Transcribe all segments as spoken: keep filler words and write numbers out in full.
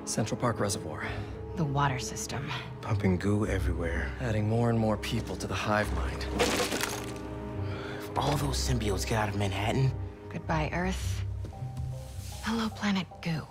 Central Park Reservoir. The water system. Pumping goo everywhere. Adding more and more people to the hive mind. If all those symbiotes get out of Manhattan... Goodbye, Earth. Hello, planet goo.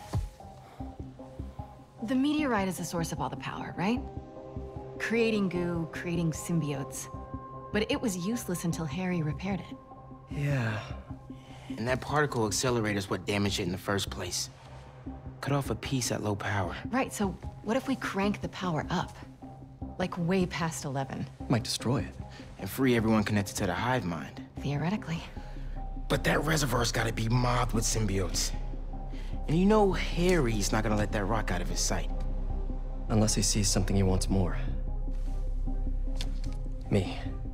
The meteorite is the source of all the power, right? Creating goo, creating symbiotes. But it was useless until Harry repaired it. Yeah. And that particle accelerator's what damaged it in the first place. Cut off a piece at low power. Right, so what if we crank the power up? Like way past eleven. Might destroy it. And free everyone connected to the hive mind. Theoretically. But that reservoir's gotta be mobbed with symbiotes. And you know Harry's not gonna let that rock out of his sight. Unless he sees something he wants more. Me.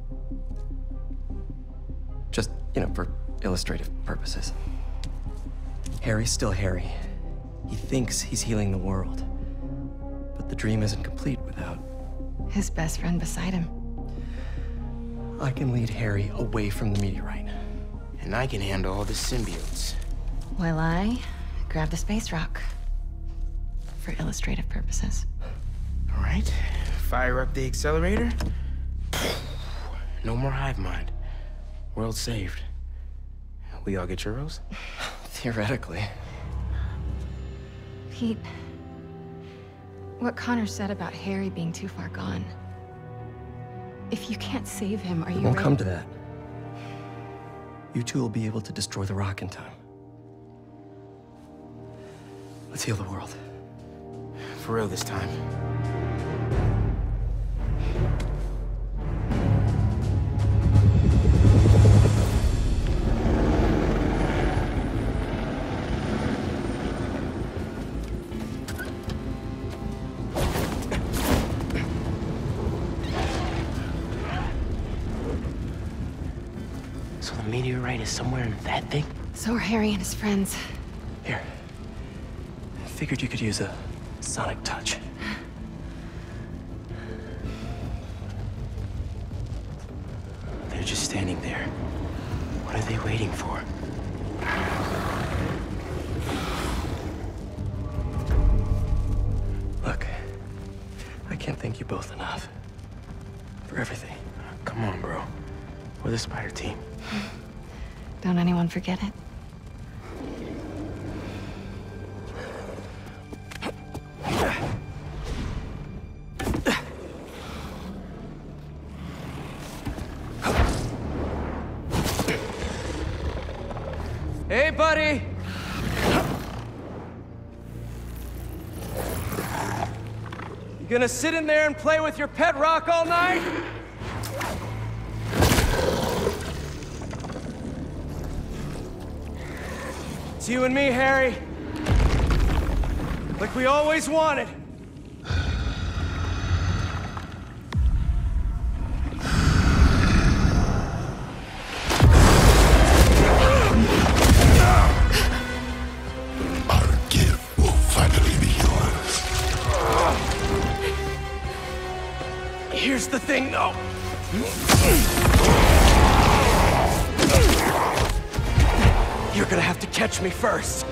Just, you know, for illustrative purposes. Harry's still Harry. He thinks he's healing the world. But the dream isn't complete without... his best friend beside him. I can lead Harry away from the meteorite. And I can handle all the symbiotes. While I grab the space rock. For illustrative purposes. All right, fire up the accelerator. No more hive mind. World saved. We all get churros? Theoretically. Pete, what Connor said about Harry being too far gone. If you can't save him, are you It won't ready? come to that. You two will be able to destroy the rock in time. Let's heal the world. For real this time. So the meteorite is somewhere in that thing? So are Harry and his friends. Here. Figured you could use a sonic touch. They're just standing there. What are they waiting for? Look, I can't thank you both enough. For everything. Come on, bro. We're the Spider team. Don't anyone forget it. Hey, buddy! You gonna sit in there and play with your pet rock all night? It's you and me, Harry. Like we always wanted. Here's the thing, though. You're gonna have to catch me first.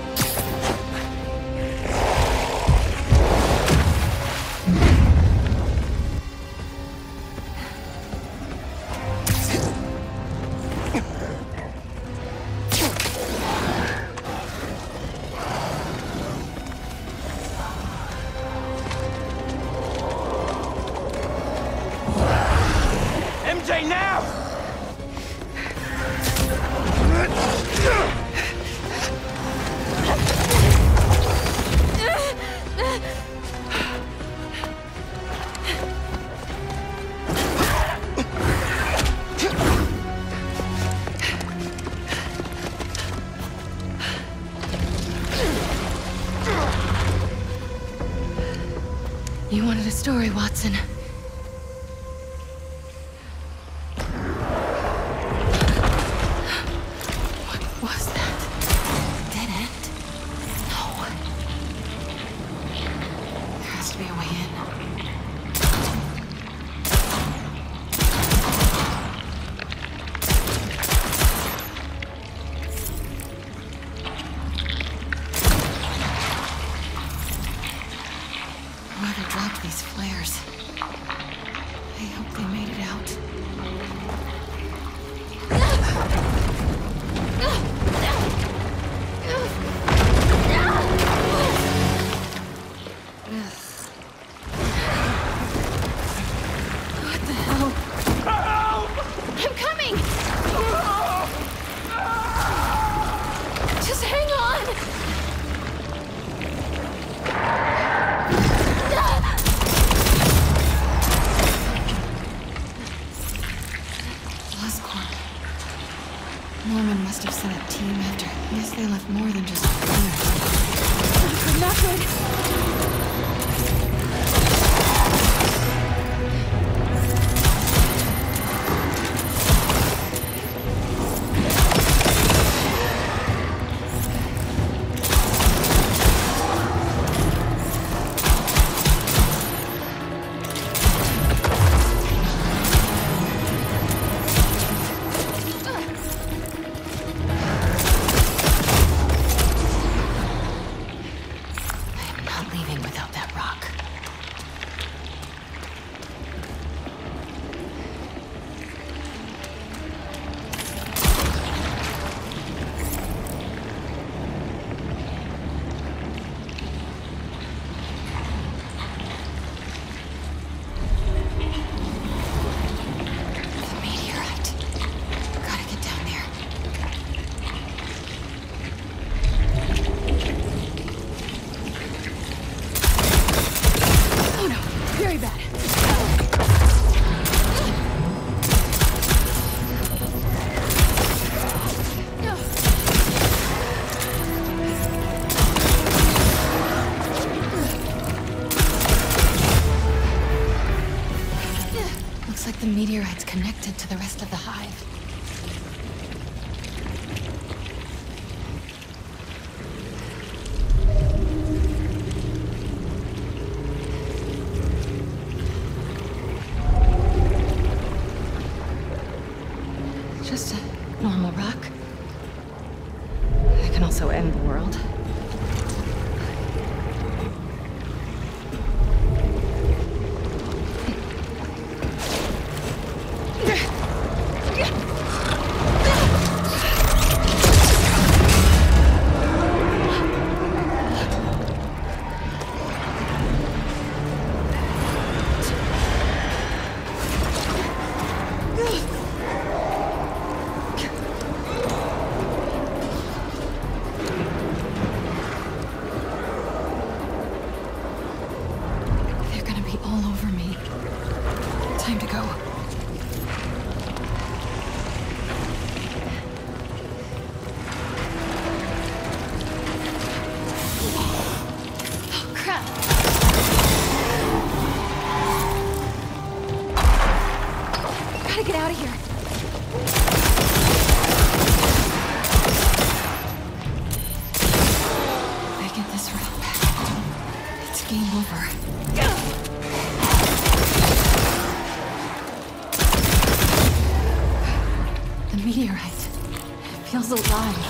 M J, now! You wanted a story, Watson. What was that? Dead end? No. There has to be a way in. Oscorp. Norman must have sent a team after. I guess they left more than just fire. Not good. The meteorite's connected to the rest of the hive. Just a normal rock. It can also end the world. Get out of here. If I get this route back, it's game over. The meteorite feels alive.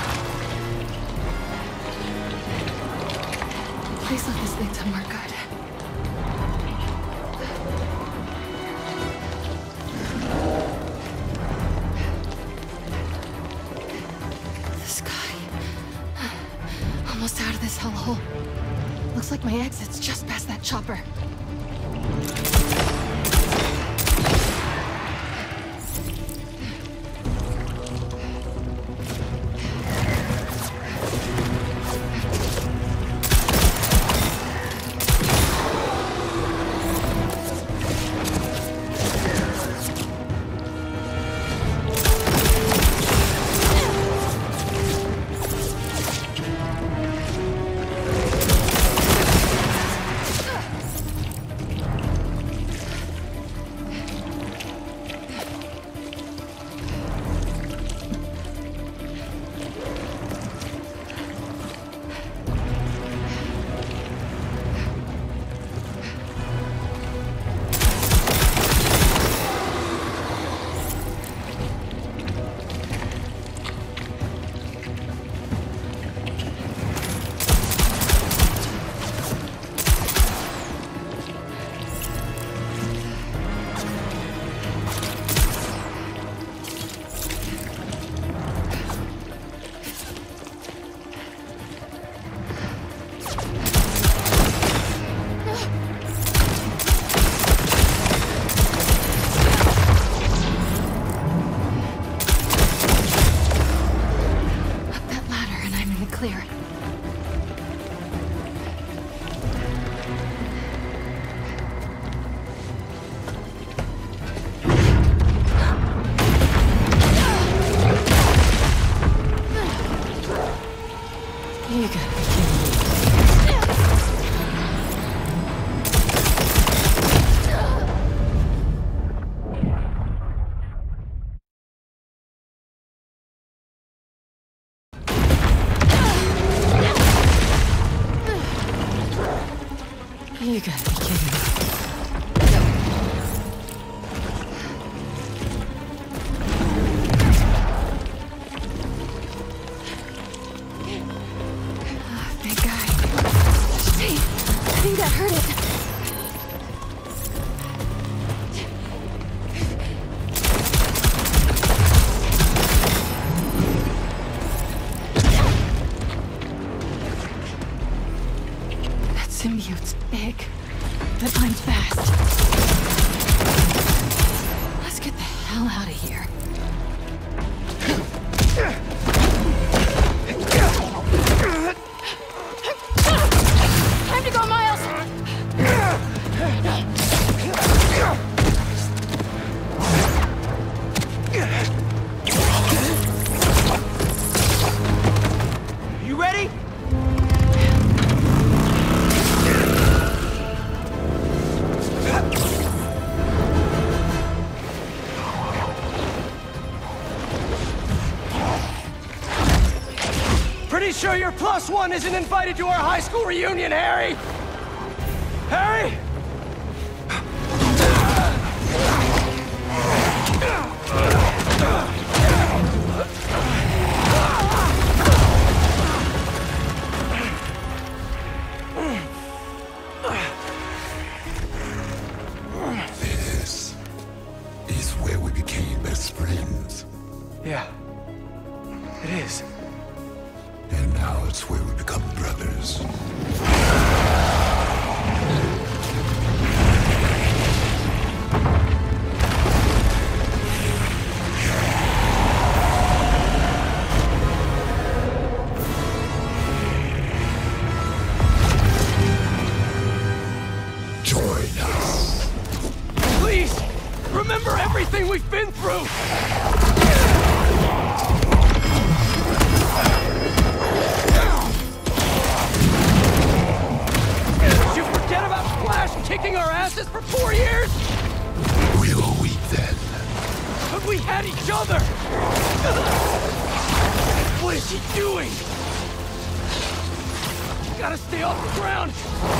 Please let this lead somewhere good. Almost out of this hellhole. Looks like my exit's just past that chopper. You gotta be kidding me. Oh, thank God. Hey, I think that hurt it. Symbiote's big, but I'm fast. Let's get the hell out of here. Time to go, Miles! You ready? Pretty sure your plus one isn't invited to our high school reunion, Harry! Harry! This is where we became best friends. Yeah, it is. And now it's where we become brothers. Join us. Please, remember everything we've been through! Kicking our asses for four years? We were weak then. But we had each other! What is he doing? Gotta stay off the ground!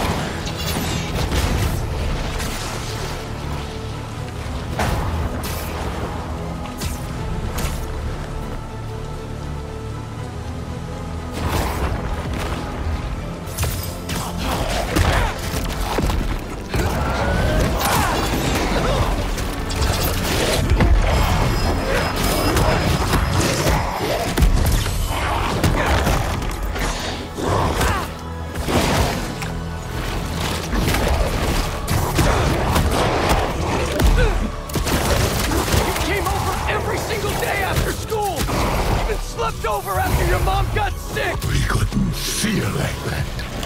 Over after your mom got sick! We couldn't feel like that.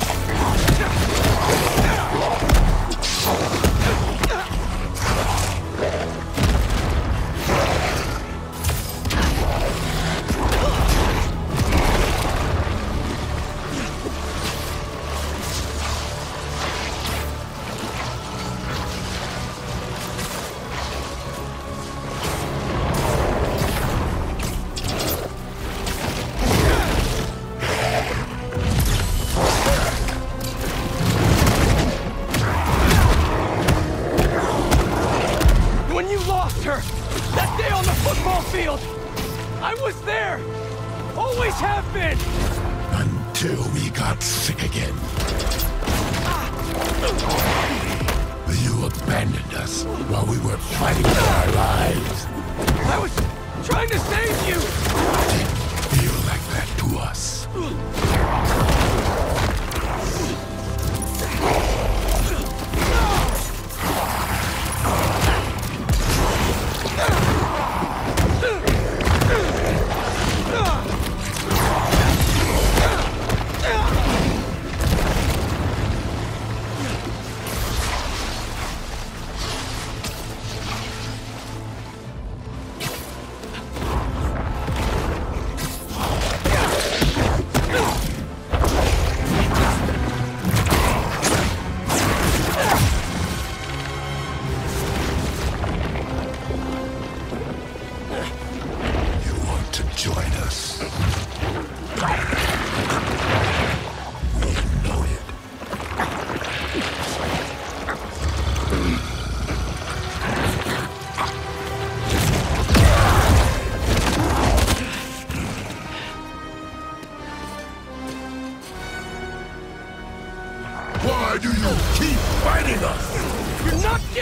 I was there! Always have been! Until we got sick again. You abandoned us while we were fighting for our lives. I was trying to save you! It didn't feel like that to us.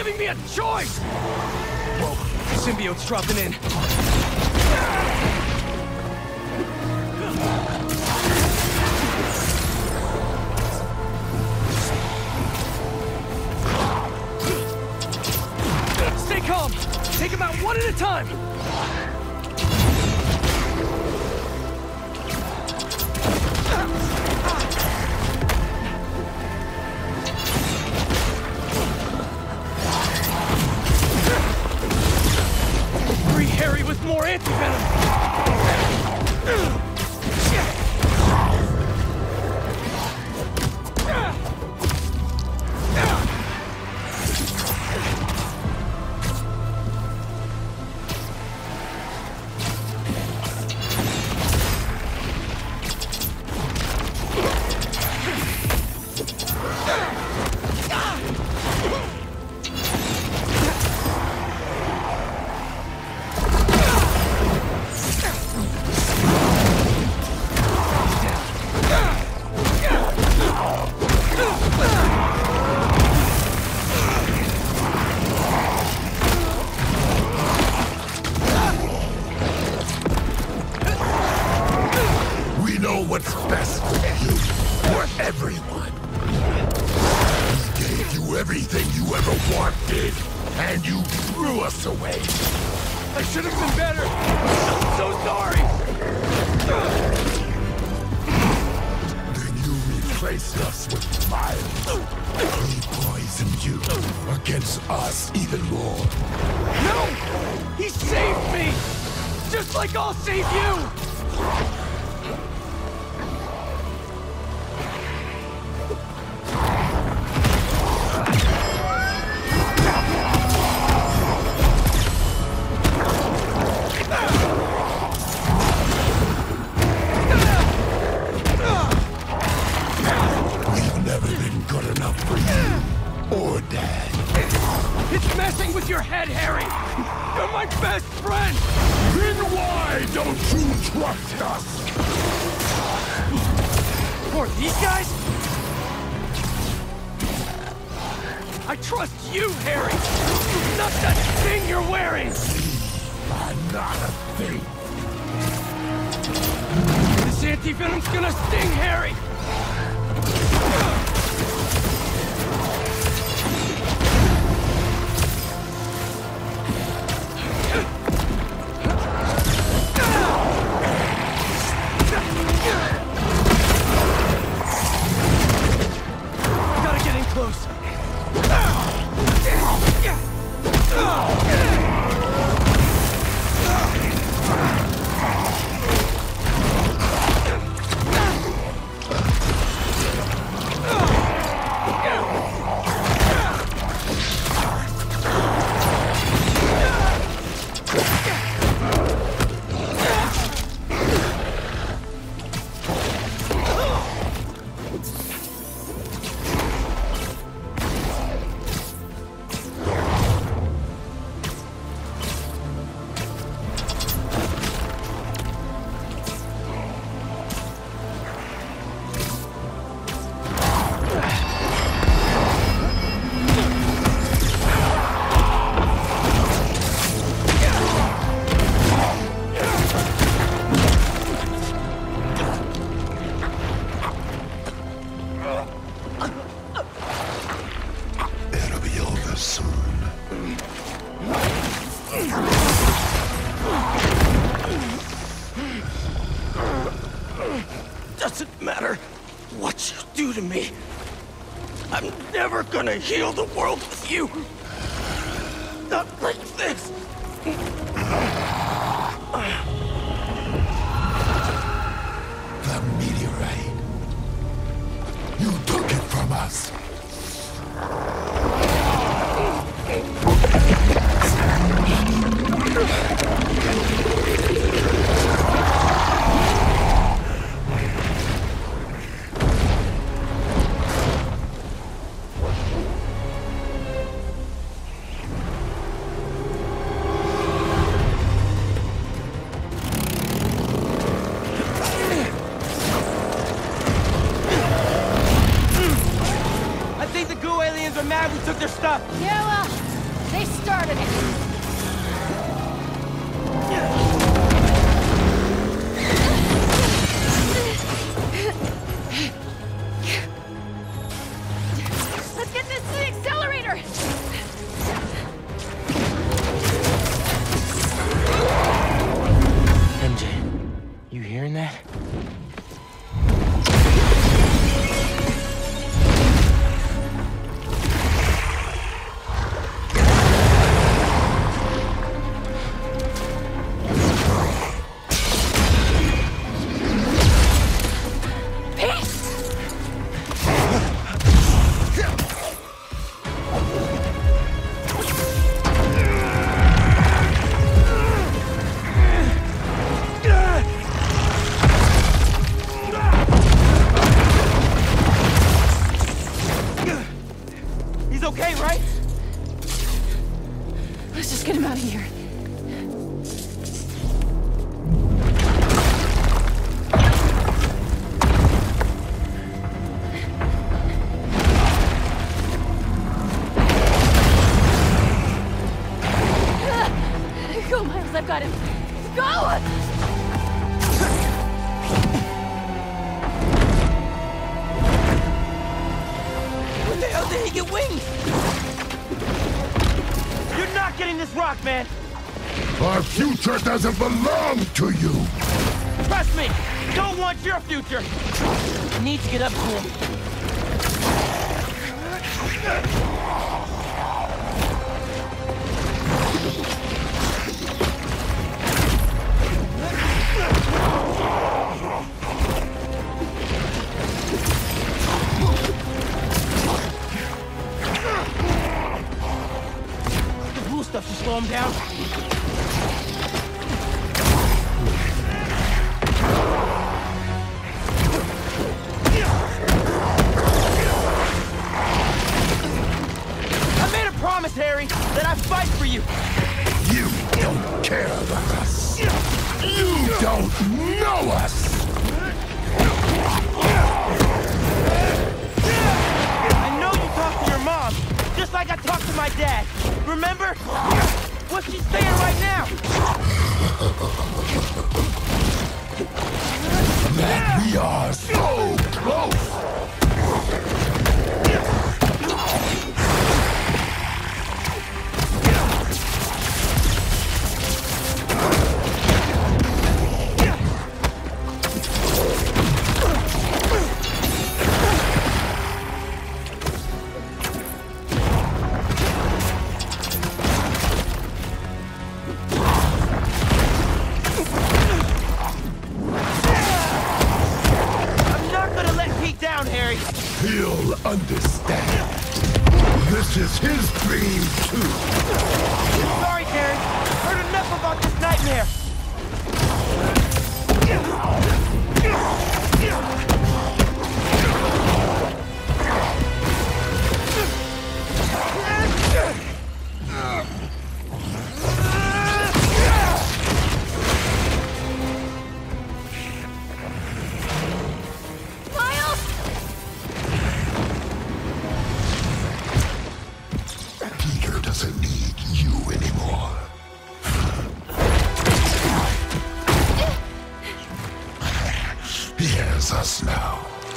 giving me a choice! Whoa, symbiote's dropping in. Stay calm! Take them out one at a time! Free Harry with more anti-venom! What's best for you, for everyone. We gave you everything you ever wanted, and you threw us away. I should have been better. I'm so sorry. Then you replaced us with Miles. He poisoned you against us even more. No! He saved me! Just like I'll save you! It's messing with your head, Harry! You're my best friend! Then why don't you trust us? Or these guys? I trust you, Harry! Not that thing you're wearing! I'm not a thing. This anti-venom's gonna sting, Harry! Close. Doesn't matter what you do to me. I'm never gonna heal the world with you. Not like this. The meteorite. You took it from us. got him. Go! When the hell did he get wings? You're not getting this rock, man! Our future doesn't belong to you! Trust me! Don't want your future! I need to get up to him. The blue stuff should slow him down. Promise, Harry, that I fight for you. You don't care about us. You don't know us. I know you talked to your mom, just like I talked to my dad. Remember? What's she saying right now? That we are so close. He'll understand. This is his dream, too. Sorry, Karen. Heard enough about this nightmare. Doesn't need you anymore. He has us now.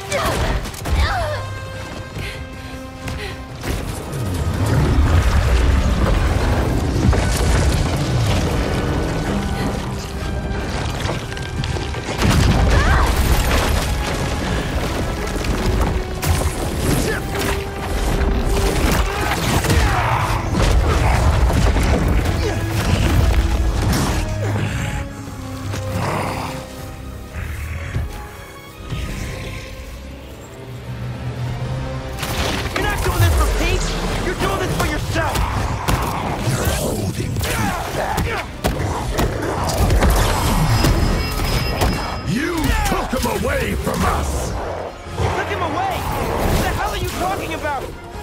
Away from us! Took him away! What the hell are you talking about?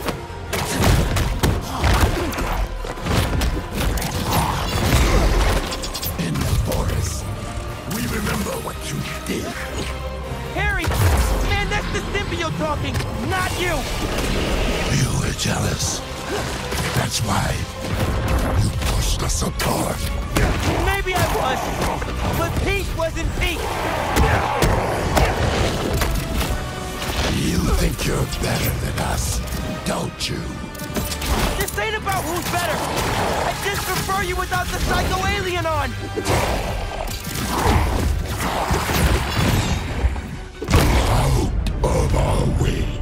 In the forest, we remember what you did. Harry! Man, that's the symbiote talking, not you! You were jealous. That's why you pushed us apart. Maybe I was, but peace wasn't peace! You think you're better than us, don't you? This ain't about who's better! I just prefer you without the psycho-alien on! Out of our way!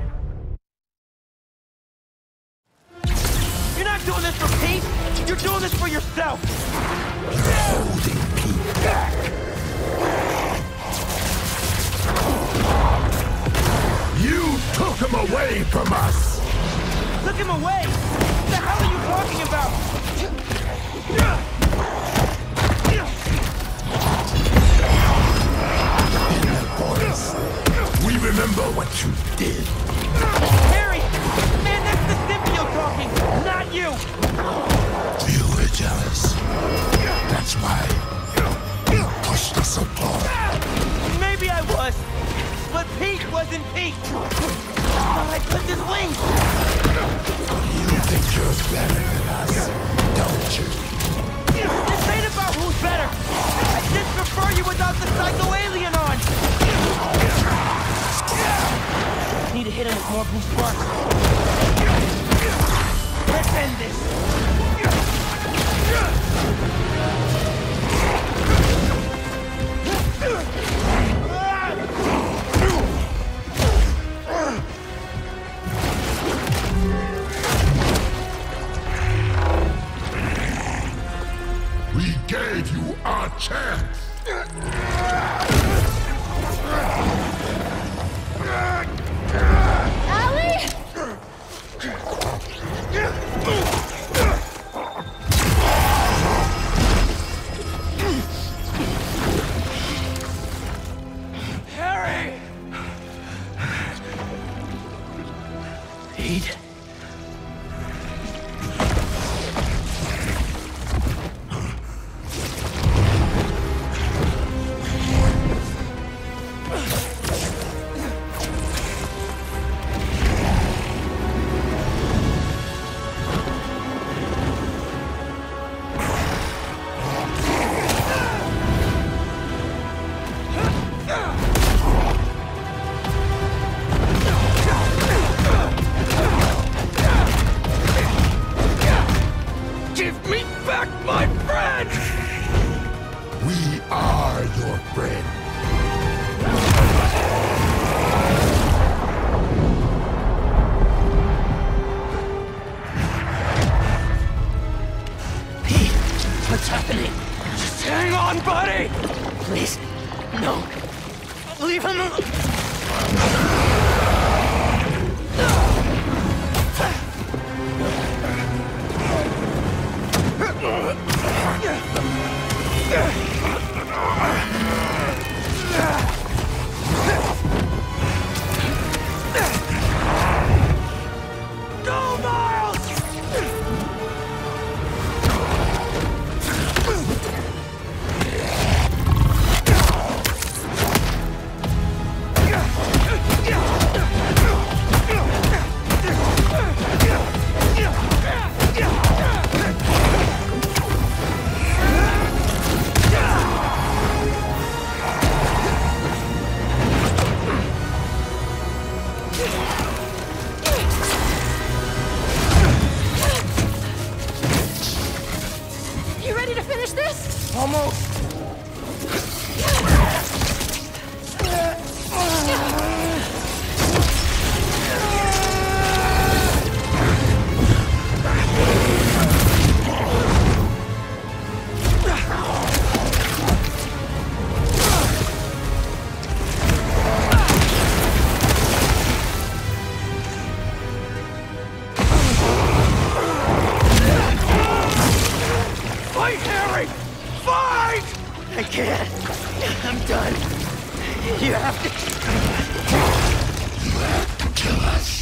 You're not doing this for peace! You're doing this for yourself! You're holding Pete back! You took him away from us! Took him away? What the hell are you talking about? In the forest, we remember what you did. Harry! Man, that's the symbiote talking, not you! You were jealous. That's why you pushed us apart. Maybe I was, but Pete wasn't Pete! Oh, I clipped his wings! You think you're better than us, don't you? This ain't about who more Bruce Parker. Let's end this. We gave you a chance. Harry! Pete? We are your friend. Pete, what's happening? Just hang on, buddy! Please, no. Leave him alone. Go, Miles! You ready to finish this? Almost. Fight, Harry! Fight! I can't. I'm done. You have to... You have to kill us.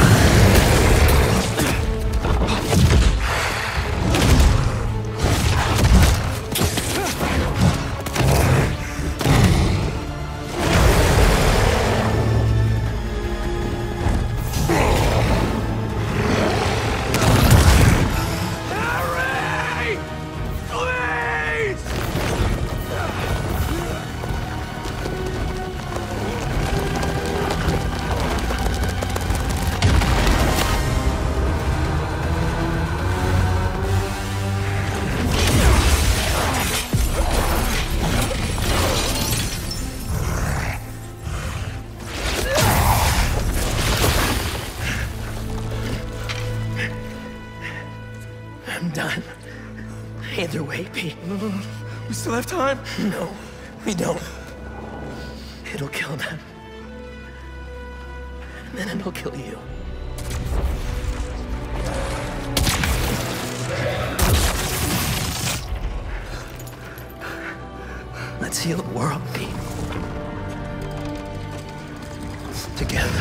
Harry! Please! I'm done. Either way, Pete. We still have time? No, we don't. It'll kill them. And then it'll kill you. Let's heal the world, Pete. Together.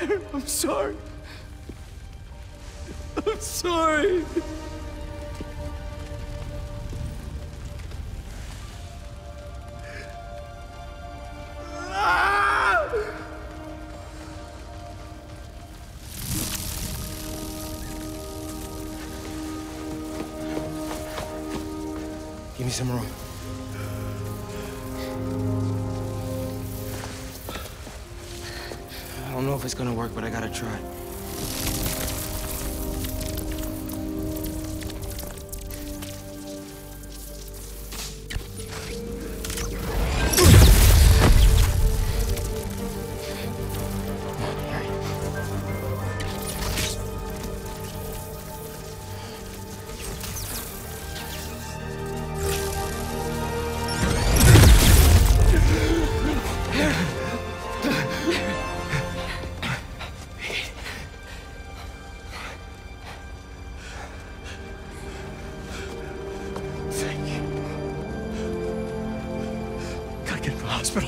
I'm sorry. I'm sorry. Give me some room. I don't know if it's gonna work, but I gotta try. Hospital.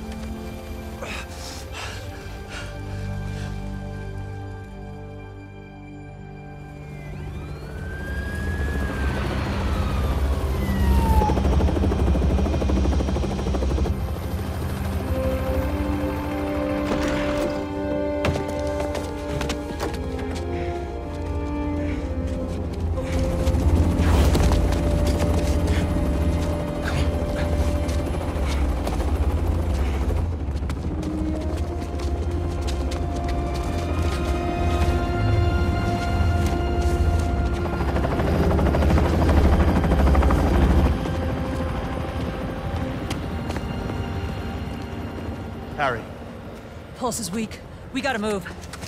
Harry. Pulse is weak. We gotta move.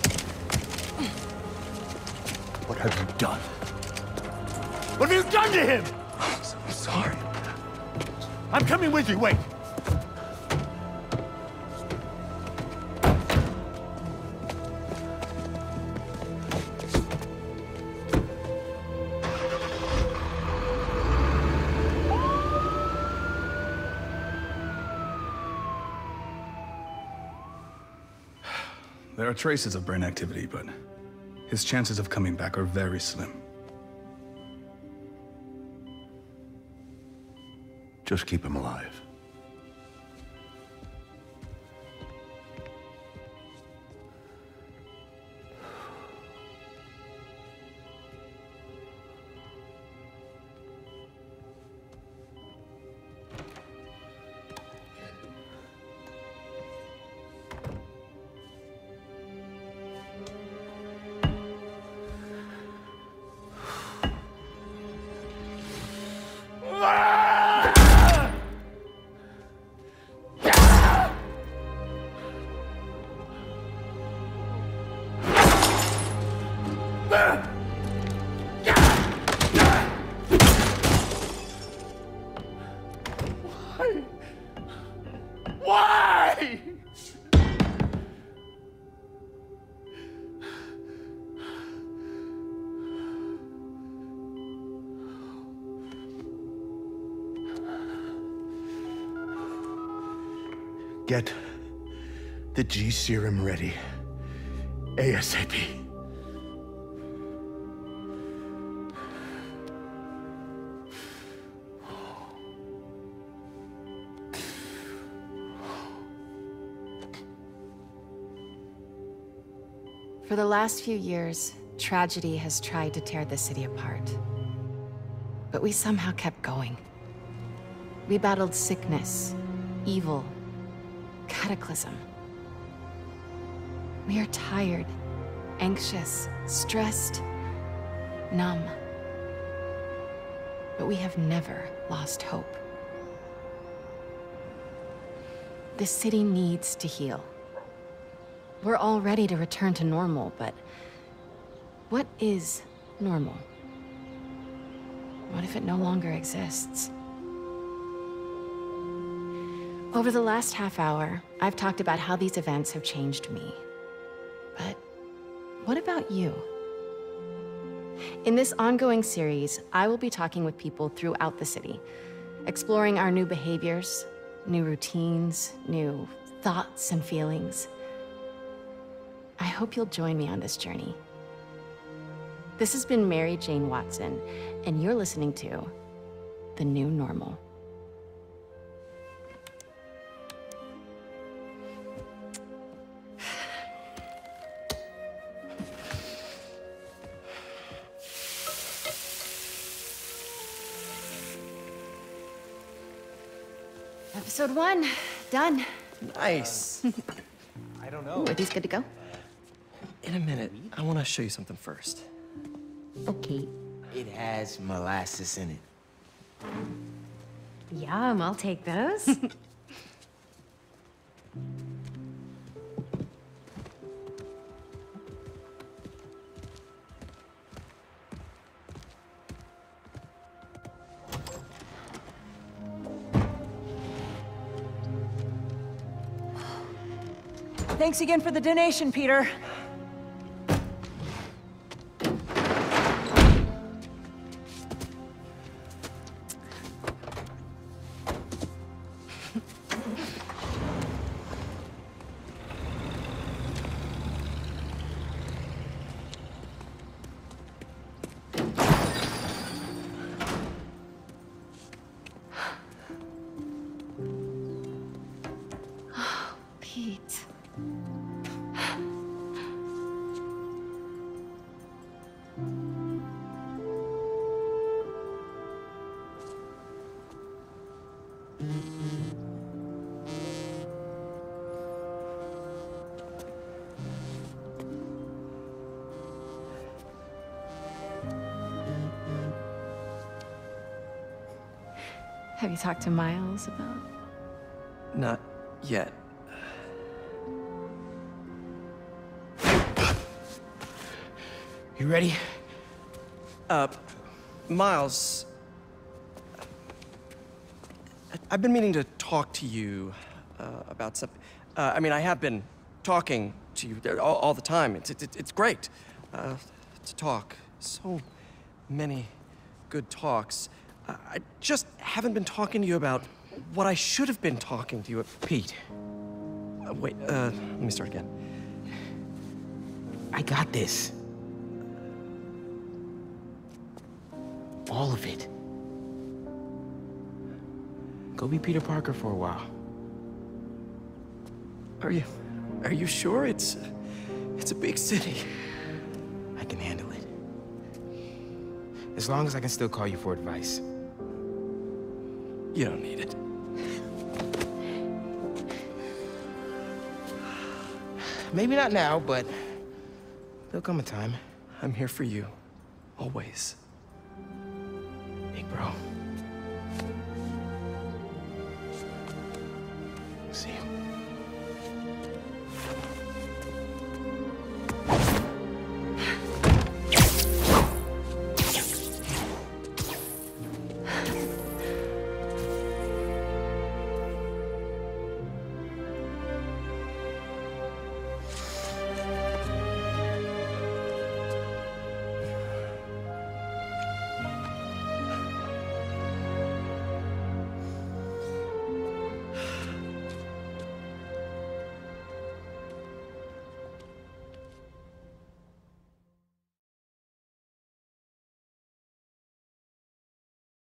What have you done? What have you done to him? I'm so sorry. I'm coming with you, wait. There are traces of brain activity, but his chances of coming back are very slim. Just keep him alive. Why? Get the G serum ready. ASAP. For the last few years, tragedy has tried to tear the city apart. But we somehow kept going. We battled sickness, evil, cataclysm. We are tired, anxious, stressed, numb. But we have never lost hope. The city needs to heal. We're all ready to return to normal, but what is normal? What if it no longer exists? Over the last half hour, I've talked about how these events have changed me. But what about you? In this ongoing series, I will be talking with people throughout the city, exploring our new behaviors, new routines, new thoughts and feelings. I hope you'll join me on this journey. This has been Mary Jane Watson, and you're listening to The New Normal. Episode one, done. Nice. I don't know. Ooh, are these good to go? In a minute, I want to show you something first. Okay. It has molasses in it. Yum, I'll take those. Thanks again for the donation, Peter. Pete. Have you talked to Miles about... Not yet. You ready? Uh, Miles... I- I've been meaning to talk to you uh, about something. Uh, I mean, I have been talking to you there all, all the time. It's, it's, it's great uh, to talk. So many good talks. Uh, I just haven't been talking to you about what I should have been talking to you about. Pete, Uh, wait, uh, let me start again. I got this. All of it. Go be Peter Parker for a while. Are you, are you sure? It's, it's a big city. I can handle it. As long as I can still call you for advice. You don't need it. Maybe not now, but there'll come a time. I'm here for you, always. Big bro.